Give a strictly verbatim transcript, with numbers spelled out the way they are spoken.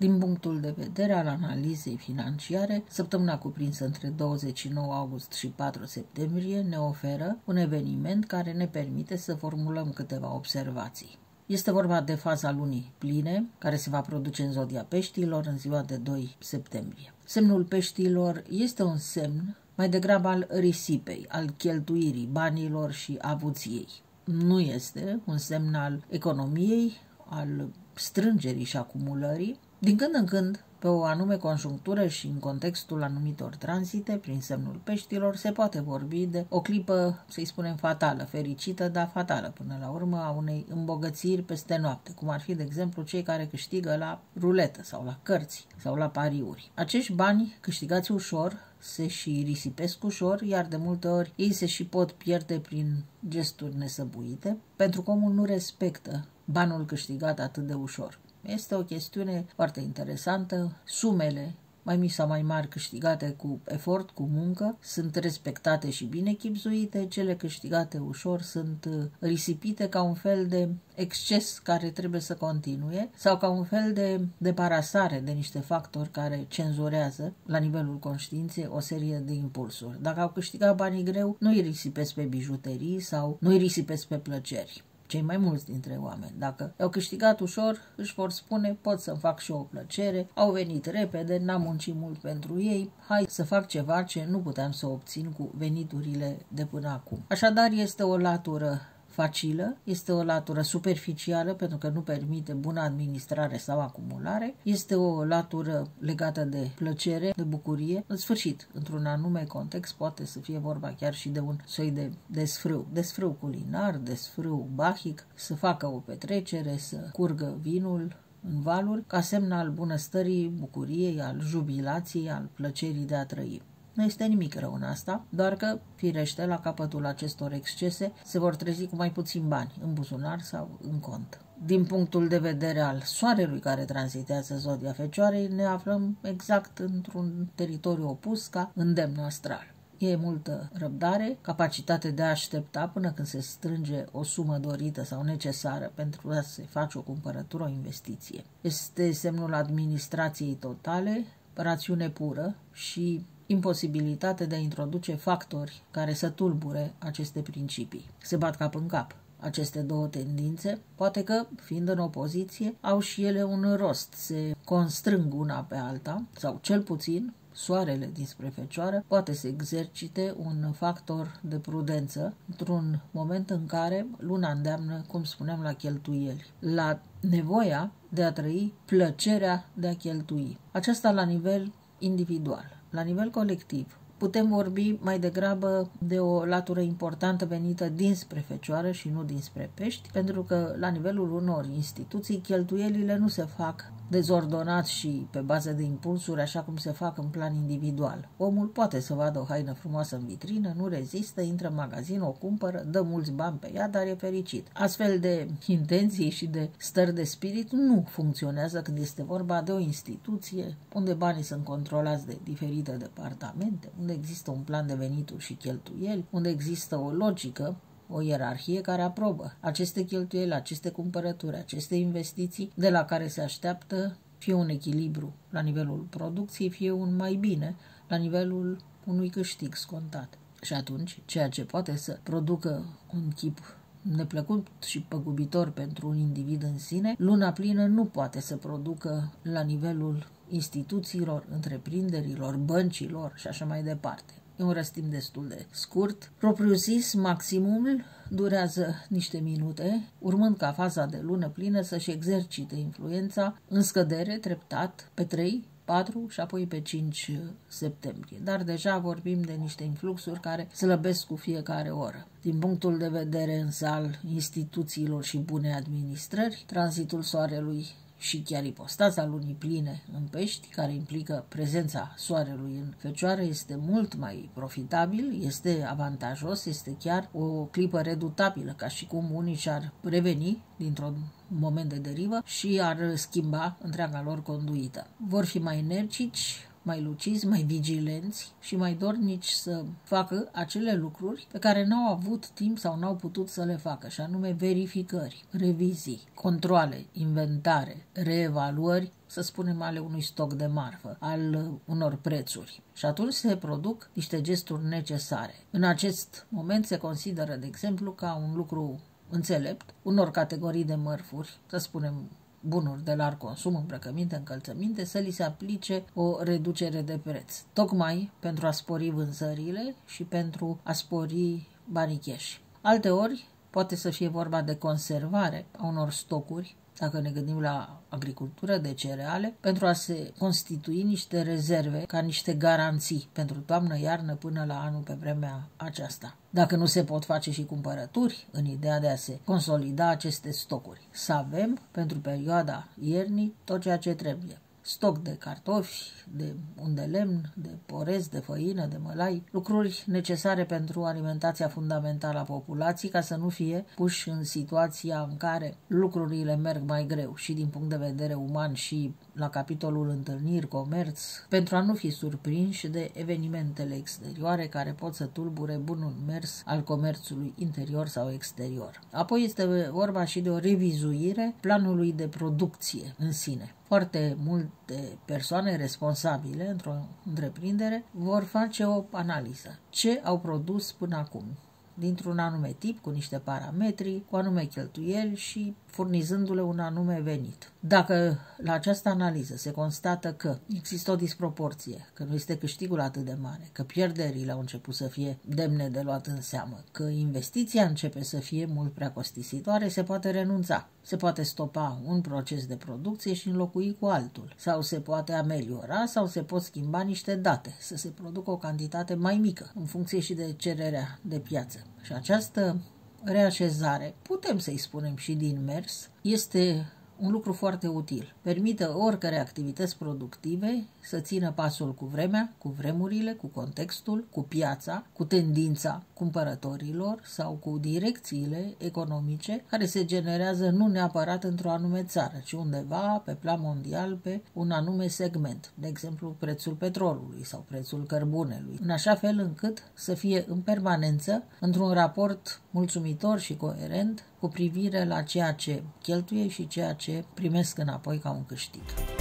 Din punctul de vedere al analizei financiare, săptămâna cuprinsă între douăzeci și nouă august și patru septembrie ne oferă un eveniment care ne permite să formulăm câteva observații. Este vorba de faza lunii pline, care se va produce în zodia Peștilor în ziua de doi septembrie. Semnul Peștilor este un semn mai degrabă al risipei, al cheltuirii banilor și avuției. Nu este un semn al economiei, al strângerii și acumulării. Din când în când, pe o anume conjunctură și în contextul anumitor tranzite, prin semnul Peștilor, se poate vorbi de o clipă, să-i spunem, fatală, fericită, dar fatală până la urmă, a unei îmbogățiri peste noapte, cum ar fi, de exemplu, cei care câștigă la ruletă sau la cărți sau la pariuri. Acești bani câștigați ușor se și risipesc ușor, iar de multe ori ei se și pot pierde prin gesturi nesăbuite, pentru că omul nu respectă banul câștigat atât de ușor. Este o chestiune foarte interesantă. Sumele mai mici sau mai mari câștigate cu efort, cu muncă, sunt respectate și bine chibzuite, cele câștigate ușor sunt risipite ca un fel de exces care trebuie să continue sau ca un fel de deparasare de niște factori care cenzurează la nivelul conștiinței o serie de impulsuri. Dacă au câștigat banii greu, nu îi risipesc pe bijuterii sau nu îi risipesc pe plăceri. Cei mai mulți dintre oameni, dacă au câștigat ușor, își vor spune, pot să-mi fac și o plăcere, au venit repede, n-am muncit mult pentru ei, hai să fac ceva ce nu puteam să obțin cu veniturile de până acum. Așadar, este o latură facilă, este o latură superficială pentru că nu permite bună administrare sau acumulare, este o latură legată de plăcere, de bucurie. În sfârșit, într-un anume context poate să fie vorba chiar și de un soi de desfrâu, desfrâu culinar, desfrâu bahic, să facă o petrecere, să curgă vinul în valuri, ca semn al bunăstării, bucuriei, al jubilației, al plăcerii de a trăi. Nu este nimic rău în asta, doar că, firește, la capătul acestor excese se vor trezi cu mai puțin bani în buzunar sau în cont. Din punctul de vedere al soarelui care tranzitează zodia Fecioarei, ne aflăm exact într-un teritoriu opus ca îndemn astral. E multă răbdare, capacitate de a aștepta până când se strânge o sumă dorită sau necesară pentru a se face o cumpărătură, o investiție. Este semnul administrației totale, rațiune pură și imposibilitate de a introduce factori care să tulbure aceste principii. Se bat cap în cap. Aceste două tendințe, poate că, fiind în opoziție, au și ele un rost, se constrâng una pe alta, sau cel puțin, soarele dinspre Fecioară poate să exercite un factor de prudență într-un moment în care luna îndeamnă, cum spuneam, la cheltuieli, la nevoia de a trăi plăcerea de a cheltui. Aceasta la nivel individual. La nivel colectiv, putem vorbi mai degrabă de o latură importantă venită dinspre Fecioară și nu dinspre Pești, pentru că la nivelul unor instituții cheltuielile nu se fac dezordonat și pe bază de impulsuri, așa cum se fac în plan individual. Omul poate să vadă o haină frumoasă în vitrină, nu rezistă, intră în magazin, o cumpără, dă mulți bani pe ea, dar e fericit. Astfel de intenții și de stări de spirit nu funcționează când este vorba de o instituție unde banii sunt controlați de diferite departamente, unde există un plan de venituri și cheltuieli, unde există o logică, o ierarhie care aprobă aceste cheltuieli, aceste cumpărături, aceste investiții, de la care se așteaptă fie un echilibru la nivelul producției, fie un mai bine la nivelul unui câștig scontat. Și atunci, ceea ce poate să producă un chip neplăcut și păgubitor pentru un individ în sine, luna plină nu poate să producă la nivelul instituțiilor, întreprinderilor, băncilor și așa mai departe. E un răstimp destul de scurt. Propriu-zis, maximumul durează niște minute, urmând ca faza de lună plină să-și exercite influența în scădere treptat pe trei, patru și apoi pe cinci septembrie. Dar deja vorbim de niște influxuri care slăbesc cu fiecare oră. Din punctul de vedere însă al instituțiilor și bune administrări, tranzitul soarelui și chiar ipostaza lunii pline în Pești, care implică prezența soarelui în Fecioară, este mult mai profitabil, este avantajos, este chiar o clipă redutabilă, ca și cum unii și-ar reveni dintr-un moment de derivă și ar schimba întreaga lor conduită. Vor fi mai energici, mai lucizi, mai vigilenți și mai dornici să facă acele lucruri pe care n-au avut timp sau n-au putut să le facă, și anume verificări, revizii, controale, inventare, reevaluări, să spunem, ale unui stoc de marfă, al unor prețuri. Și atunci se produc niște gesturi necesare. În acest moment se consideră, de exemplu, ca un lucru înțelept unor categorii de mărfuri, să spunem bunuri de larg consum, îmbrăcăminte, încălțăminte, să li se aplice o reducere de preț, tocmai pentru a spori vânzările și pentru a spori banii cash. Alteori, poate să fie vorba de conservare a unor stocuri, dacă ne gândim la agricultură de cereale, pentru a se constitui niște rezerve ca niște garanții pentru toamnă-iarnă până la anul pe vremea aceasta. Dacă nu se pot face și cumpărături, în ideea de a se consolida aceste stocuri, să avem pentru perioada iernii tot ceea ce trebuie. Stoc de cartofi, de un de lemn, de porez, de făină, de mălai, lucruri necesare pentru alimentația fundamentală a populației, ca să nu fie puși în situația în care lucrurile merg mai greu și din punct de vedere uman și la capitolul întâlniri, comerț, pentru a nu fi surprinși de evenimentele exterioare care pot să tulbure bunul mers al comerțului interior sau exterior. Apoi este vorba și de o revizuire planului de producție în sine. Foarte multe persoane responsabile într-o întreprindere vor face o analiză. Ce au produs până acum? Dintr-un anume tip, cu niște parametri, cu anume cheltuieli și furnizându-le un anume venit. Dacă la această analiză se constată că există o disproporție, că nu este câștigul atât de mare, că pierderile au început să fie demne de luat în seamă, că investiția începe să fie mult prea costisitoare, se poate renunța. Se poate stopa un proces de producție și înlocui cu altul, sau se poate ameliora sau se pot schimba niște date, să se producă o cantitate mai mică, în funcție și de cererea de piață. Și această reașezare, putem să-i spunem și din mers, este un lucru foarte util. Permite oricărei activități productive să țină pasul cu vremea, cu vremurile, cu contextul, cu piața, cu tendința cumpărătorilor sau cu direcțiile economice care se generează nu neapărat într-o anume țară, ci undeva pe plan mondial pe un anume segment, de exemplu prețul petrolului sau prețul cărbunelui, în așa fel încât să fie în permanență într-un raport mulțumitor și coerent cu privire la ceea ce cheltuie și ceea ce primesc înapoi ca un câștig.